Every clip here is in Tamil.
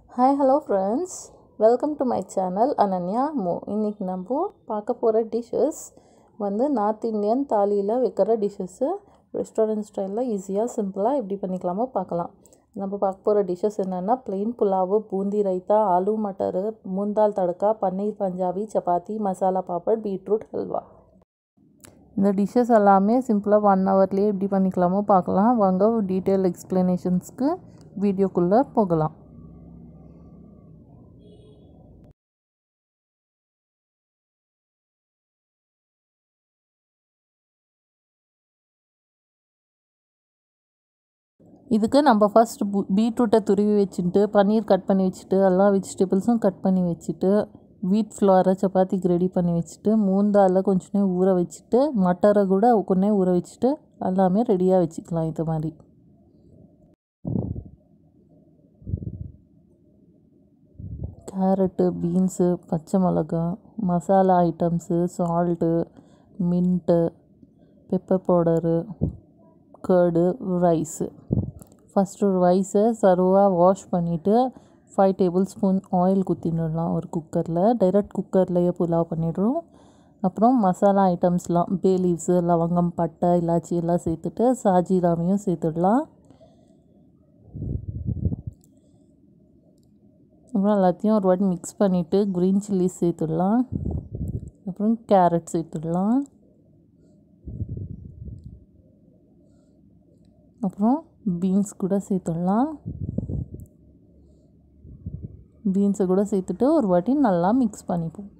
Hi hello friends, welcome to my channel Ananya மோ. இன்றைக்கி நம்ம பார்க்க போகிற டிஷ்ஷஸ் நார்த் இந்தியன் தாலியில் வைக்கிற டிஷ்ஷஸ்ஸு ரெஸ்டாரண்ட் ஸ்டைலில் ஈஸியாக சிம்பிளாக எப்படி பண்ணிக்கலாமோ பார்க்கலாம். நம்ம பார்க்க போகிற டிஷ்ஷஸ் என்னென்னா ப்ளெயின் புலாவு, பூந்தி ரைத்தா, ஆலு மட்டர், மூங் தால் தடக்கா, பன்னீர் பஞ்சாபி, சப்பாத்தி, மசாலா பாப்பட், பீட்ரூட் ஹல்வா. இந்த டிஷ்ஷஸ் எல்லாமே சிம்பிளாக 1 ஹவர்லேயே எப்படி பண்ணிக்கலாமோ பார்க்கலாம். வாங்க டீட்டெயில் எக்ஸ்ப்ளனேஷன்ஸ்க்கு வீடியோக்குள்ளே போகலாம். இதுக்கு நம்ம ஃபஸ்ட் பீட்ரூட்டை துருவி வச்சுட்டு, பன்னீர் கட் பண்ணி வச்சுட்டு, எல்லா வெஜிடபிள்ஸும் கட் பண்ணி வச்சுட்டு, வீட் ஃப்ளாரை சப்பாத்திக்கு ரெடி பண்ணி வச்சுட்டு, மூங் தாலை கொஞ்ச நேரம் ஊற வச்சுட்டு, மட்டரை கூட கொஞ்ச நேரம் ஊற வச்சுட்டு எல்லாமே ரெடியாக வச்சுக்கலாம். இது மாதிரி கேரட்டு, பீன்ஸு, பச்சை மிளகா, masala items, salt, mint, pepper powder, curd, rice. First ரைஸை சர்வாக வாஷ் பண்ணிவிட்டு 5 டேபிள் ஸ்பூன் ஆயில் ஊற்றிடலாம் ஒரு குக்கரில். டைரெக்ட் குக்கர்லேயே புலாவ் பண்ணிடுறோம். அப்புறம் மசாலா ஐட்டம்ஸ்லாம் பே லீவ்ஸு, லவங்கம், பட்டை, இலாச்சி எல்லாம் சேர்த்துட்டு சாஜீராவையும் சேர்த்துடலாம். அப்புறம் எல்லாத்தையும் ஒரு வாட்டி மிக்ஸ் பண்ணிவிட்டு க்ரீன் சில்லிஸ் சேர்த்துடலாம். அப்புறம் கேரட் சேர்த்துடலாம். அப்புறம் பீன்ஸ் கூட சேர்த்துடலாம். பீன்ஸை கூட சேர்த்துட்டு ஒரு வாட்டி நல்லா மிக்ஸ் பண்ணிப்போம்.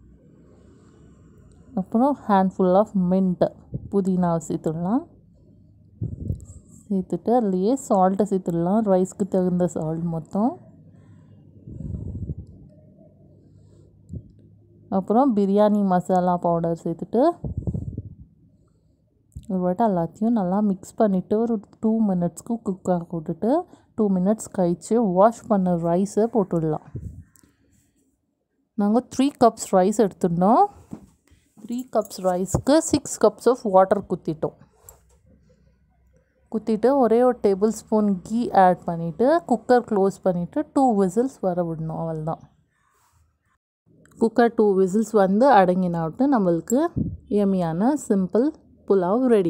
அப்புறம் ஹேண்ட்ஃபுல் ஆஃப் மின்ட்டு, புதினாவை சேர்த்துடலாம். சேர்த்துட்டு அதுலேயே சால்ட்டை சேர்த்துடலாம். ரைஸ்க்கு தகுந்த சால்ட் மொத்தம். அப்புறம் பிரியாணி மசாலா பவுடர் சேர்த்துட்டு ஒரு வாட்டி எல்லாத்தையும் நல்லா மிக்ஸ் பண்ணிவிட்டு ஒரு 2 மினிட்ஸ்க்கு குக் ஆக விட்டுட்டு 2 மினிட்ஸ் கழித்து வாஷ் பண்ண ரைஸை போட்டுடலாம். நாங்கள் 3 கப்ஸ் ரைஸ் எடுத்துட்டோம். 3 கப்ஸ் ரைஸ்க்கு 6 கப்ஸ் ஆஃப் வாட்டர் குத்திட்டு ஒரே ஒரு டேபிள் ஸ்பூன் கீ ஆட் பண்ணிவிட்டு குக்கர் க்ளோஸ் பண்ணிவிட்டு 2 விசில்ஸ் வர விடணும். அவ்வளோதான். குக்கர் 2 விசில்ஸ் அடங்கினாவிட்டு நம்மளுக்கு எம்மியான சிம்பிள் புலாவ் ரெடி.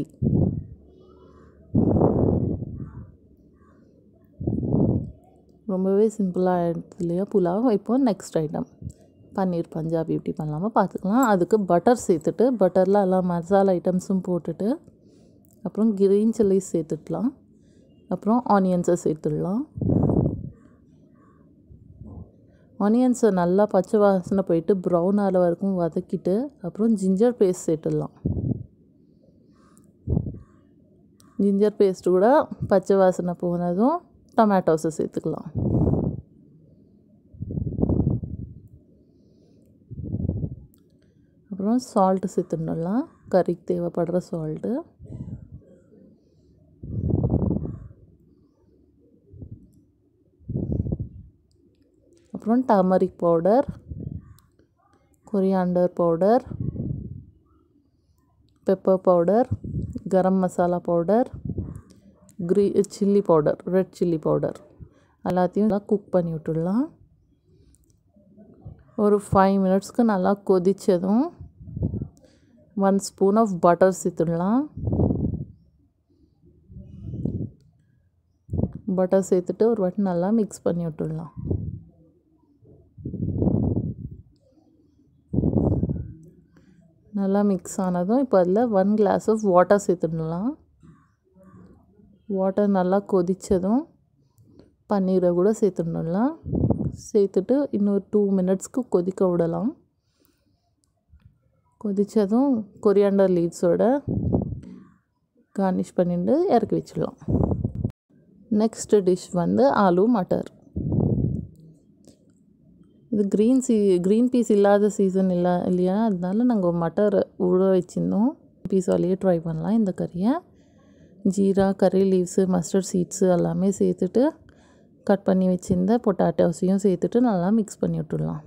ரொம்பவே சிம்பிளாக ஆகிடுது இல்லையா புலாவ். இப்போ நெக்ஸ்ட் ஐட்டம் பன்னீர் பஞ்சாபி எப்படி பண்ணலாமா பார்த்துக்கலாம். அதுக்கு பட்டர் சேர்த்துட்டு பட்டரில் எல்லாம் மசாலா ஐட்டம்ஸும் போட்டுட்டு அப்புறம் க்ரீன் சில்லிஸ் சேர்த்துடலாம். அப்புறம் ஆனியன்ஸை சேர்த்துடலாம். ஆனியன்ஸை நல்லா பச்சை வாசனை போயிட்டு ப்ரௌன் ஆகிற வரைக்கும் வதக்கிட்டு அப்புறம் ஜிஞ்சர் பேஸ்ட் சேர்த்துடலாம். ஜிஞ்சர் பேஸ்ட்டு கூட பச்சை வாசனை போனதும் டொமேட்டோஸை சேர்த்துக்கலாம். அப்புறம் சால்ட்டு சேர்த்துடலாம். கறிக்கு தேவைப்படுற சால்ட்டு. அப்புறம் turmeric powder, coriander powder, pepper powder, garam masala powder, chilli powder, red chilli powder எல்லாத்தையும் நல்லா குக் பண்ணி விட்டுடலாம். ஒரு 5 மினிட்ஸ்க்கு நல்லா கொதித்ததும் 1 ஸ்பூன் ஆஃப் பட்டர் சேர்த்துடலாம். பட்டர் சேர்த்துட்டு ஒரு வாட்டி நல்லா மிக்ஸ் பண்ணி விட்டுடலாம். நல்லா மிக்ஸ் ஆனதும் இப்போ அதில் 1 கிளாஸ் ஆஃப் வாட்டர் சேர்த்துடலாம். வாட்டர் நல்லா கொதித்ததும் பன்னீரை கூட சேர்த்துடலாம். சேர்த்துட்டு இன்னொரு 2 மினிட்ஸ்க்கு கொதிக்க விடலாம். கொதித்ததும் கொரியாண்டர் லீவ்ஸோட கார்னிஷ் பண்ணிட்டு இறக்கி வச்சிடலாம். Next dish aloo matar. இது க்ரீன் பீஸ் இல்லாத சீசன் இல்லையா, அதனால நாங்கள் மட்டர் ஊற வச்சுருந்தோம். பீஸாலேயே ட்ரை பண்ணலாம் இந்த கறியை. ஜீரா, கறி லீவ்ஸு, மஸ்டர்ட் சீட்ஸு எல்லாமே சேர்த்துட்டு கட் பண்ணி வச்சுருந்த பொட்டாட்டோஸையும் சேர்த்துட்டு நல்லா மிக்ஸ் பண்ணி விட்டுடலாம்.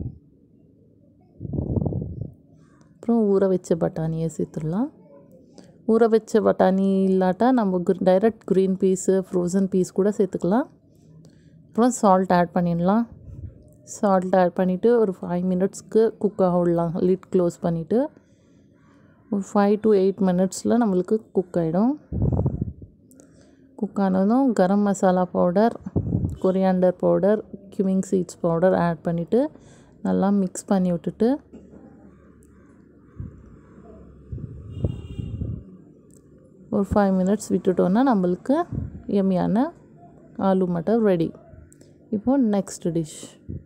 அப்புறம் ஊற வச்ச பட்டாணியை சேர்த்துடலாம். ஊற வச்ச பட்டாணி இல்லாட்டா நம்ம direct green peas, frozen peas கூட சேர்த்துக்கலாம். அப்புறம் சால்ட் ஆட் பண்ணிடலாம். சால்ட் ஆட் பண்ணிவிட்டு ஒரு 5 மினிட்ஸ்க்கு குக் ஆக விடலாம். லிட் க்ளோஸ் பண்ணிவிட்டு ஒரு 5 to 8 மினிட்ஸில் நம்மளுக்கு குக் ஆகிடும். குக் ஆனதும் garam masala powder, coriander powder, cumin seeds powder add பண்ணிவிட்டு நல்லா மிக்ஸ் பண்ணி விட்டுட்டு ஒரு 5 மினிட்ஸ் விட்டுட்டோன்னா நம்மளுக்கு எம்மியான ஆலு மட்டர் ரெடி. இப்போது நெக்ஸ்ட் டிஷ்,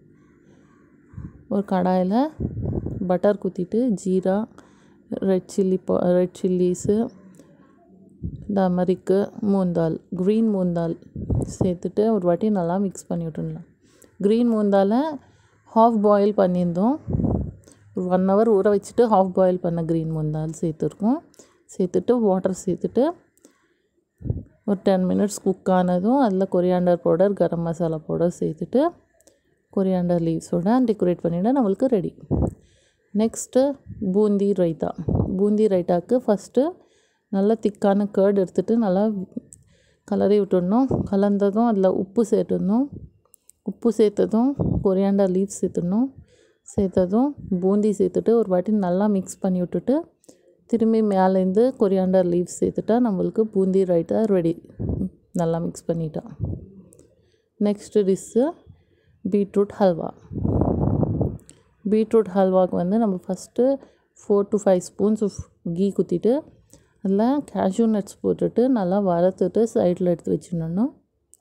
ஒரு கடாயில் பட்டர் குத்திட்டு jeera, red chillies, turmeric, moong dal, green moong dal சேர்த்துட்டு ஒரு வாட்டி நல்லா மிக்ஸ் பண்ணி விட்டுடலாம். க்ரீன் மூந்தாலை ஹாஃப் பாயில் பண்ணியிருந்தோம். ஒரு 1 hour ஊற வச்சுட்டு ஹாஃப் பாயில் பண்ண க்ரீன் மூந்தால் சேர்த்துருக்கோம். சேர்த்துட்டு வாட்டர் சேர்த்துட்டு ஒரு 10 மினிட்ஸ் குக் ஆனதும் அதில் coriander powder, garam masala powder சேர்த்துட்டு கொரியாண்டர் லீவ்ஸோட டெக்கரேட் பண்ணிவிட நம்மளுக்கு ரெடி. நெக்ஸ்ட்டு பூந்தி ரைத்தா. பூந்தி ரைத்தாக்கு ஃபஸ்ட்டு நல்லா திக்கான கர்ட் எடுத்துகிட்டு நல்லா கலரி விட்டுடணும். கலந்ததும் அதில் உப்பு சேர்த்துடணும். உப்பு சேர்த்ததும் கொரியாண்டர் லீவ்ஸ் சேர்த்துடணும். சேர்த்ததும் பூந்தி சேர்த்துட்டு ஒரு வாட்டி நல்லா மிக்ஸ் பண்ணி விட்டுட்டு திரும்பி மேலேருந்து கொரியாண்டர் லீவ்ஸ் சேர்த்துட்டா நம்மளுக்கு பூந்தி ரைத்தா ரெடி. நல்லா மிக்ஸ் பண்ணிட்டா. Next dish beetroot halwa. Beetroot ஹல்வாவுக்கு வந்து நம்ம ஃபஸ்ட்டு 4 to 5 ஸ்பூன்ஸ் கீ குத்திட்டு அதில் கேஷ்யூ நட்ஸ் போட்டுட்டு நல்லா வறுத்துட்டு சைடில் எடுத்து வச்சிடணும்.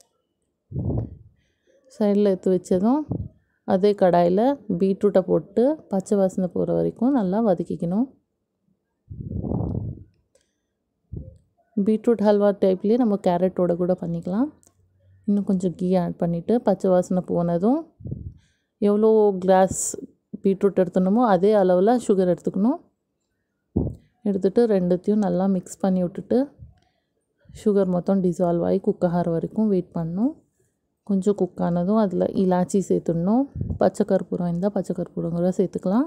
சைடில் எடுத்து வச்சதும் அதே கடாயில் பீட்ரூட்டை போட்டு பச்சை வாசனை போகிற வரைக்கும் நல்லா வதக்கிக்கணும். பீட்ரூட் ஹல்வா டைப்லேயே நம்ம கேரட்டோட கூட பண்ணிக்கலாம். இன்னும் கொஞ்சம் கீ ஆட் பண்ணிவிட்டு பச்சை வாசனை போனதும் எவ்வளோ கிளாஸ் பீட்ரூட் எடுத்துனமோ அதே அளவில் சுகர் எடுத்துக்கணும். எடுத்துகிட்டு ரெண்டுத்தையும் நல்லா மிக்ஸ் பண்ணி விட்டுட்டு சுகர் மொத்தம் டிசால்வ் ஆகி குக் ஆகிற வரைக்கும் வெயிட் பண்ணணும். கொஞ்சம் குக் ஆனதும் அதில் இலாச்சி சேர்த்துடணும். பச்சை கற்பூரம் இருந்தால் பச்சை கற்பூரம் கூட சேர்த்துக்கலாம்.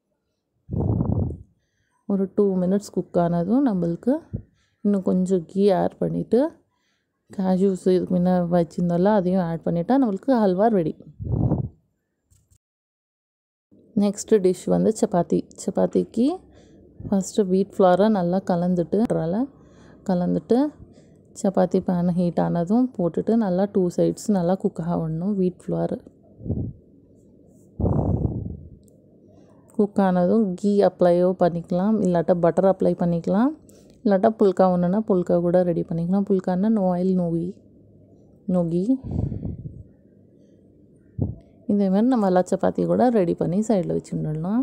ஒரு 2 மினிட்ஸ் குக் ஆனதும் நம்மளுக்கு இன்னும் கொஞ்சம் கீ ஆட் பண்ணிவிட்டு கேஷ்யூஸ் இதுக்கு முன்ன வச்சுருந்தோம்ல அதையும் ஆட் பண்ணிட்டா நம்மளுக்கு ஹல்வா ரெடி. நெக்ஸ்ட்டு டிஷ் வந்து சப்பாத்தி. சப்பாத்திக்கு ஃபஸ்ட்டு வீட் ஃப்ளாரை நல்லா கலந்துட்டு சப்பாத்தி பேன் ஹீட் ஆனதும் போட்டுட்டு நல்லா 2 சைட்ஸ் நல்லா குக் ஆக விடணும். வீட் ஃப்ளார் குக் ஆனதும் கீ அப்ளையோ பண்ணிக்கலாம், இல்லாட்டா பட்டர் அப்ளை பண்ணிக்கலாம், இல்லாட்டா புல்கா ஒன்றுனா புல்கா கூட ரெடி பண்ணிக்கலாம். புல்கான்னா நோ ஆயில் நோ கீ. இதேமாதிரி நம்ம எல்லா சப்பாத்தி கூட ரெடி பண்ணி சைடில் வச்சுடலாம்.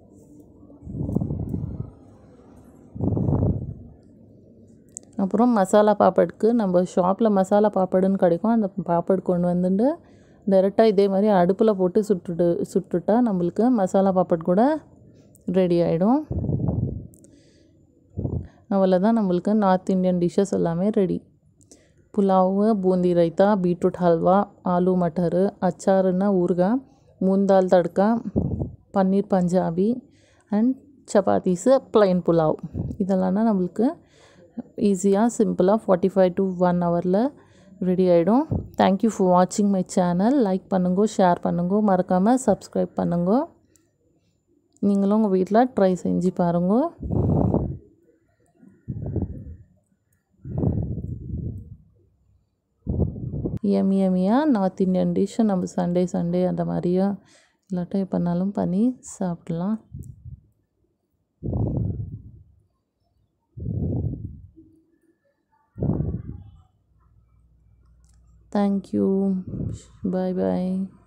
அப்புறம் மசாலா பாப்படுக்கு நம்ம ஷாப்பில் மசாலா பாப்படுன்னு கிடைக்கும். அந்த பாப்படு கொண்டு வந்துட்டு டைரெக்டாக இதே மாதிரி அடுப்பில் போட்டு சுட்டுட்டா நம்மளுக்கு மசாலா பாப்பட் கூட ரெடி ஆகிடும். அவ்வளோதான், நம்மளுக்கு நார்த் இந்தியன் டிஷ்ஷஸ் எல்லாமே ரெடி. புலாவு, பூந்தி ரைத்தா, பீட்ரூட் ஹல்வா, ஆலு மட்டரு, அச்சாருன்னா ஊறுகாய், moong dal tadka, paneer Punjabi and chapatis, plain pulao. இதெல்லாம் நம்மளுக்கு ஈஸியாக சிம்பிளாக 45 to 1 hour ரெடி ஆகிடும். தேங்க்யூ ஃபார் வாட்சிங் மை சேனல். லைக் பண்ணுங்க, ஷேர் பண்ணுங்க, மறக்காமல் சப்ஸ்கிரைப் பண்ணுங்க. நீங்களும் உங்கள் வீட்டில் ட்ரை செஞ்சு பாருங்க. எம்மியாக நார்த் இந்தியன் டிஷ்ஷை நம்ம சண்டே அந்த மாதிரியா இல்லாட்டா எப்போனாலும் பண்ணி சாப்பிடலாம். Thank you. Bye bye.